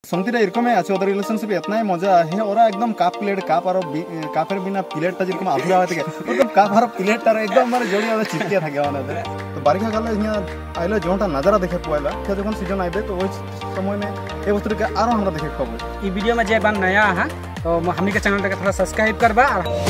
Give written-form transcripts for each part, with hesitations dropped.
समतिरा इरकम है other relationship इतना ही मजा है और एकदम काफेर बिना प्लेट जेरकम आधुरा होते एकदम काप और प्लेट एकदम माने जोड़ी वाला चिपके থাকে माने तो बारिशा काल हिया आइले जोंटा नजारा देखे पाइला क्या जखन सीजन आइबे तो ओइ समय में ए वस्तु के आरो हमरा देखे पाबो। ई वीडियो में जे बान नया है तो हमनी के चैनल के थोड़ा सब्सक्राइब करबा।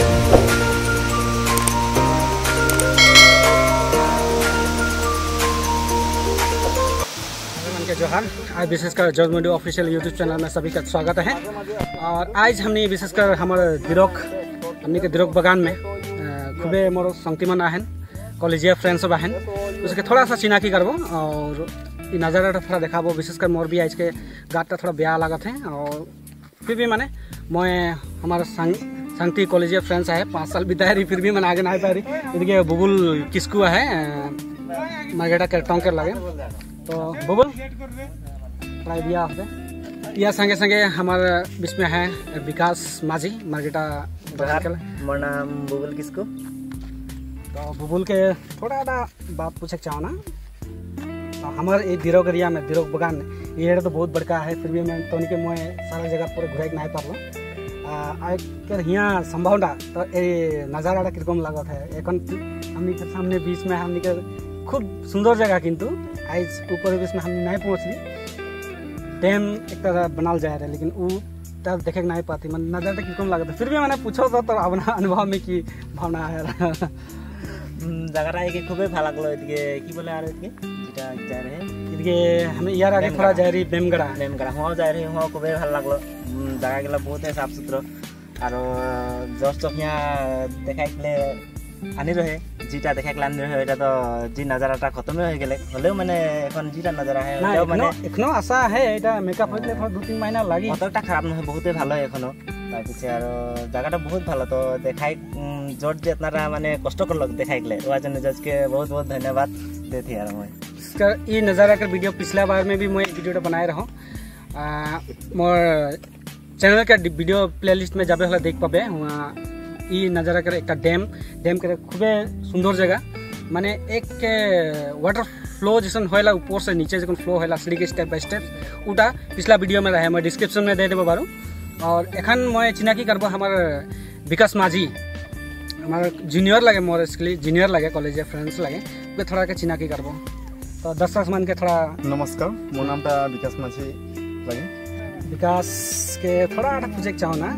जोहार, आज विशेषकर George media official YouTube channel में सभी का स्वागत है। और आज हमने विशेषकर हमारे हमने के दिरोक बगान में खूबे मोर संगतिमन आहन कॉलेजिया फ्रेंड्स सब आहन उसके थोड़ा सा चिनाकी करबो और ये नज़ारा थोड़ा देखाबो। विशेषकर मोर भी आज के गाटा थोड़ा ब्याह लागत है और फिर भी माने मैं हमारा संगति कॉलेजिया फ्रेंड्स है 5 साल बिताए रही फिर भी मैंने आगे ना पाई रही। इनके बुबुल किसकू है मार्गेटा के टोंकर लगे तो बुबुल ट्राई दिया आपने या संगे संगे हमारे बीच में है विकास माझी मार्गेटा मोर नाम बुबुल किसको। तो बुबुल के थोड़ा बात पूछे चाहो ना तो हमारे ये दिरोक एरिया में दिरोक बगान ये तो बहुत बड़का है फिर भी मैं तो उनके मैं सारा जगह पूरे घुराई नहीं पार्लो यहाँ संभावना तो ये नज़ारा किरकम लागत है एखन हमनी के सामने बीच में हमनी के खूब सुंदर जगह किंतु आज ऊपर बीच में हम नहीं पहुँचली डैम एक तरह बनाल जा रहे लेकिन वो तब देखे नहीं पाती मन नजर तक कम लगता फिर भी मैंने पूछो तो अपना अनुभव में की भावना है जगह है खूबे ভাল লাগলো এদিকে কি বলে আর এদিকে যেটা যা রে এদিকে আমি ইয়ার আগে थोड़ा जा रही बेमगड़ा हुआ जा रही हुआ खूबे ভাল লাগলো জায়গাগুলো বহুত সাফ সুতরা আর জস্ট यहाँ দেখাইলে আনি रहे जीटा देखाइले आनी रहे এটা তো জি নজারাটা খতম হয়ে গেলে হলেও মানে এখন জিটা নজারা है এটাও মানে এখনো আশা है এটা মেকআপ হইলে ধর 2-3 মাইনা লাগি অতটা খারাপ নয় বহুতে ভালো এখনো তারপরে আর জায়গাটা বহুত ভালো তো দেখাই জোর যে আপনারা মানে কষ্ট করলো দেখাইলে ওর জন্য জজকে बहुत बहुत धन्यवाद देते यार मैं इसका ये नज़ारा का वीडियो पिछला बार में भी मैं वीडियो बनाए रहा मोर चैनल का वीडियो प्लेलिस्ट में जाबे होला देख पाबे वहाँ ई नज़ारा कर एक डैम के खूबे सुंदर जगह माने एक वाटर फ्लो जैसन होला ऊपर से नीचे जैसे फ्लो होला सीढ़ी के स्टेप बाय स्टेप उटा पिछला वीडियो में रहे मैं डिस्क्रिप्शन में दे देबो बारू। और एखन मैं चिनाकी करबो हमार विकास माझी हमार जूनियर लगे मोर इसके जूनियर लगे कॉलेज फ्रेंड्स लगे वे थोड़ा के चिनाकी करबो तो दर्शक मान के थोड़ा नमस्कार मोर नाम ता विकास माझी लगे विकास के थोड़ा पूछे चाहो ना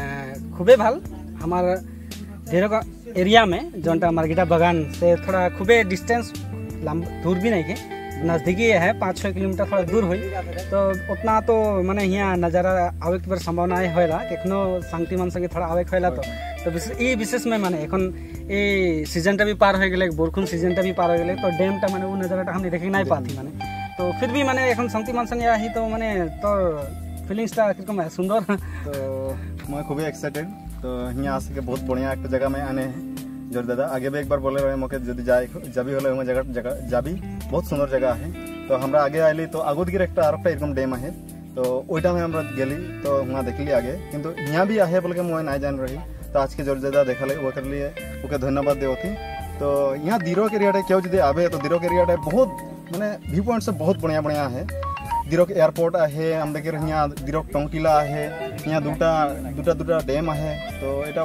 खूबे भाल हमारे दिरोक एरिया में जोंटा मार्गेटा बगान से थोड़ा खूबे डिस्टेंस दूर भी नहीं के नज़दीकी है 5-6 किलोमीटर थोड़ा दूर हुई तो उतना तो मैंने यहाँ नज़ारा आवे की संभावना होला एखनो शांति मन संगे थोड़ा आवे होला तो विशेष में माने एखन ये सीजनटा भी पार हो गए बरखुन सीजनटा भी पार हो गए तो डैमटा माने वो नज़ाराटा हम देखे नहीं पाती माने तो फिर भी माने एखन शांति मन संगे आही तो माने तो फिलिंग्सटा किरकम है सुंदर तो मैं खूब एक्साइटेड तो यहाँ आसे के बहुत बढ़िया एक जगह में आने हैं जोर दादा आगे भी एक बार बोले रहे मौके जब जाए जाबी होले हुआ जगह जाबी बहुत सुंदर जगह है तो हमरा आगे आइली तो आगुद गिर एक एरकम डैम है तो ओइटा में हमरा गेली तो वहाँ देखली आगे किंतु यहाँ भी आहे बोल के मैं नहीं जान रही तो आज के जोर दादा देखले वो कर लिए ओके धन्यवाद देवती। तो यहाँ दिरोक एरिया क्यों जब आवे तो दिरोक एरिया बहुत माने व्यू पॉइंट से बहुत बढ़िया बढ़िया है दिरोक एयरपोर्ट है हम देखे यहाँ दिरोक टोंकिला है यहाँ दूटा डैम है तो यहाँ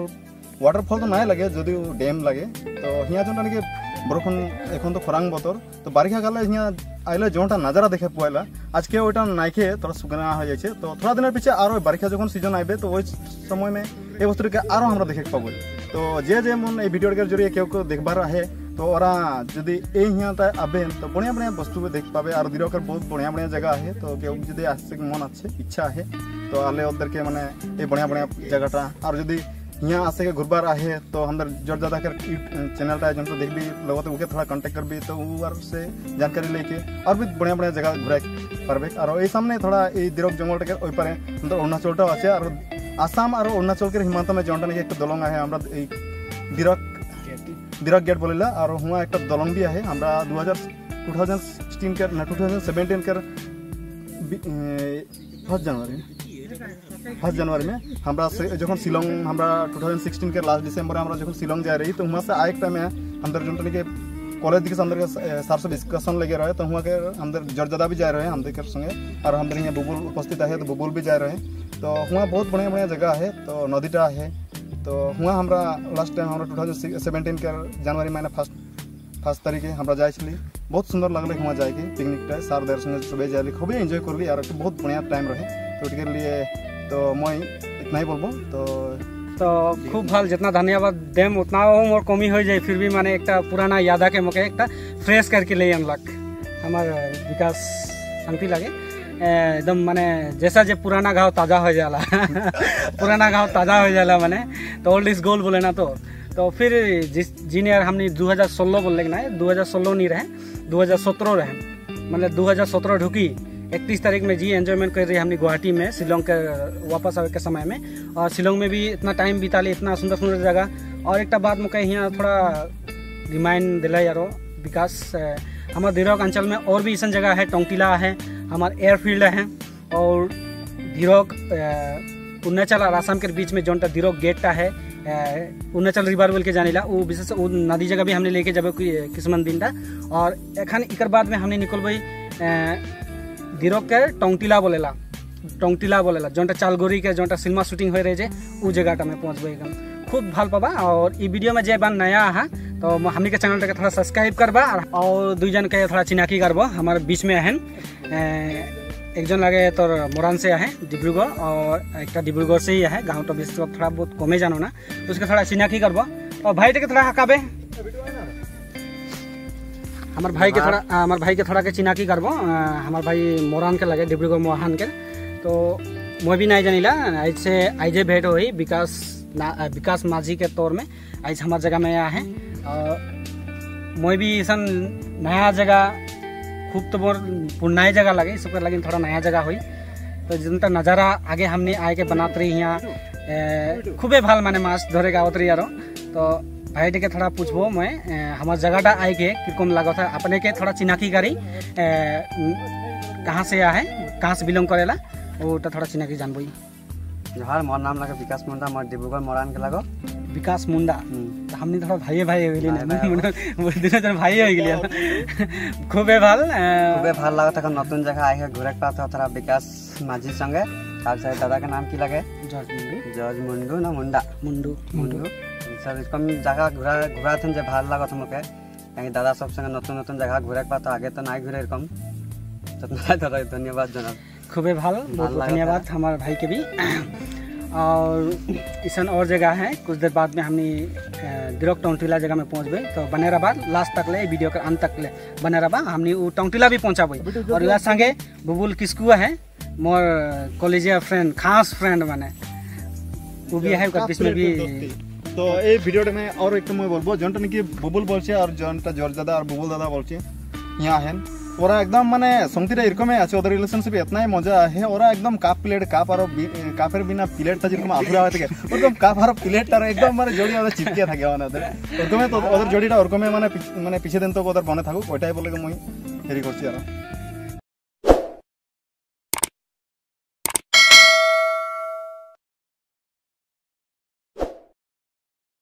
वाटरफॉल तो नहीं लगे जदि डैम लगे तो यहाँ जो कि बरखुन एखन तो खरांग बतर तो बारिशा काल यहाँ आइले जोटा नज़ारा देखे पाइला आज के ओटा नाइके थोड़ा सुगना हो जाए तो थोड़ा दिन पीछे और बारिशा जो सीजन आइबे तो वही समय में ये वस्तु के और हमरा देखे पाबो तो जे मन ये वीडियो के जरिए क्यों देखबार है तो ओरा जदि यहाँ आबे तो बढ़िया बढ़िया वस्तु देख पाबे और दिरोक बहुत बढ़िया बढ़िया जगह है तो क्यों जब आसे मन अच्छे इच्छा है तो आले उधर के माने ये बढ़िया बढ़िया जगहटा और जदि यहाँ आसे के घुरबार आहे तो हम जोर ज़्यादा कर चैनलटा जो तो देख भी लोगों तो थोड़ा कांटेक्ट कर भी तो वो से जानकारी लेके और भी बढ़िया बढ़िया जगह घुराई पारबे और ये सामने थोड़ा ये दिरोक जंगल के ओई पारे हम अरुणाचलटा आछे और आसाम और अरुणाचल के सीमांत में जोटा नाকি एक दलंग है हमरा दिरोक गेट बोलेला और हुआ एक दलंग भी है हमरा 2016 के 2017 के 1 जनवरी में हमरा जो शिलोंग हमरा 2016 के लास्ट डिसेंबर हमरा जो शिलोंग जा रही तो वहाँ से आए टाइम में हम जो कॉलेज के अंदर सर से डिस्कशन लगे रहे तो वहाँ के अंदर जरदादा भी जा रहे हैं हम के संगे और हम यहाँ बुबुल उपस्थित है तो बुबुल भी जा रहे हैं तो वहाँ बहुत बढ़िया बढ़िया जगह है तो नदीटा है तो वहाँ हमारा लास्ट टाइम हमारा 2017 के जनवरी महीना फर्स्ट तारीखे हमारा जाए बहुत सुंदर लगल वहाँ जाके पिकनिकटा सार देर संगे सुबह जाए खूब एंजॉय कर ली और बहुत बढ़िया टाइम रहे तो उसके लिए तो मैं इतना ही बोलबो तो खूब भल जितना धन्यवाद देम उतना मोर कमी हो जाए फिर भी माने एक पुराना याद के मौके एक फ्रेश करके ले अनलक हमार विकास शांति लगे एकदम माने जैसा जो पुराना घाव ताज़ा हो जाला पुराना घाव ताज़ा हो जाला माने तो ओल्ड इज गोल्ड बोले ना तो फिर जिन यार हमने 2016 बोल लेकिन 2016 नहीं रहे 2017 रहे मतलब 2017 ढुकी 31 तारीख में जी एंजॉयमेंट कर रही हमने गुवाहाटी में शिलोंग के वापस आवे के समय में और शिलोंग में भी इतना टाइम बिता ली इतना सुंदर सुंदर जगह और एक बात मुझे यहाँ थोड़ा रिमाइंड दिला यारो विकास हमारे दिरोक अंचल में और भी ऐसा जगह है टोंगटिला है हमारे एयरफील्ड है और दिरोक अरुणाचल और आसाम के बीच में जोनटा दिरोक गेटटा है अरुणाचल रिवर बोल के जानिला वो विशेष वो नदी जगह भी हमने लेके जाबे किस्मन दिन और एखन इकर बाद में हमने निकलबे दिरोक के टोंगटिला बोलेला जोनटा चालगोरी के जोनटा सिनेमा शूटिंग हो रहे वो जगह में पहुँचबे एकदम खूब भल पाबा और ई वीडियो में जे बान नया है तो हमने के चैनल के थोड़ा सब्सक्राइब करबा और दुई जन के थोड़ा चिनाकी करबा हमारे बीच में है एक जन लगे तो मोरान से है डिब्रूगढ़ और एक डिब्रूगढ़ से ही है गाँव तो बीस थोड़ा बहुत कमे जानो ना तो उसके थोड़ा चिनाकी करबा और भाई के थोड़ा हकाबे हमारे भाई के थोड़ा के चिनाकी करबो हमारे भाई मोरान के लगे डिब्रूगढ़ मोहान के तो मैं भी नहीं जानिला आइजे भेंट हुई विकास माझी के तौर में आज हमारे जगह में आया है और मैं भी ऐसा नया जगह खूब तो मोर पुराना जगह लगे सबके लगे थोड़ा नया जगह हुई तो जितना नज़ारा आगे हमने आए के बनाते रही यहाँ खूबे भल माने माछ धरे गावत रही यारो तो भाई के थोड़ा पूछबो मैं हमारे जगहटा आए के किरकम लगा था अपने के थोड़ा चिनाकी करी कहाँ से आया है कहाँ से बिलोंग करेला वो थोड़ा चिनाकी जानबो जोहार मोर नाम लगे विकास मुंडा मोर डिब्रूगढ़ मोरान के लगो विकास मुंडा तो हमने थोड़ा भाई हो गेली ना भाई हो गेली खूबे भल लगा था नतुन जगह आए घूरे पास थोड़ा विकास माझी संगे दादा के नाम की लगे जॉर्ज मुंडू ना मुंडू सब कम जगह घुरा थे जो भल लगा था मुके कहीं दादा सब संगे नतुन नतुन जगह घूरे पास आगे तो ना घूरे कम धन्यवाद जनाब खूबे भल बहुत धन्यवाद हमारे भाई के भी और ऐसा और जगह है कुछ देर बाद में हमने दिरोक टोंगटिला जगह में पहुँचबे तो बने रहा लास्ट तक ले वीडियो के अंत तक ले बने रहा हमने वो टोंगटिला भी पहुँचाबे और यहाँ संगे बुबुल किस्कुआ है मोर कॉलेजिया फ्रेंड खास फ्रेंड माने वो भी है बीच में भी तो ये वीडियो में और एक मैं बोलबो जोनटा कि बुबुल बोलछे और जोनटा जॉर्ज दादा और बुबुल दादा बोलछे यहाँ है ओरा एकदम माने संगतीटा एरकम আছে ওদের রিলেশনশিপ এতনাই মজা আছে ওরা একদম কাপ আর কাপের বিনা প্লেটটা যেরকম আফুরা হয়ে থাকে ওরকম কাপ আর প্লেটটার একদম মানে জড়ি ওদের চিপকে থাকে মানে ওদের ওরকমে তো ওদের জড়িটা ওরকমে মানে পিছে দিন তো ওদের বনে থাকুক ওইটাই বলে মই হেরি করছি আর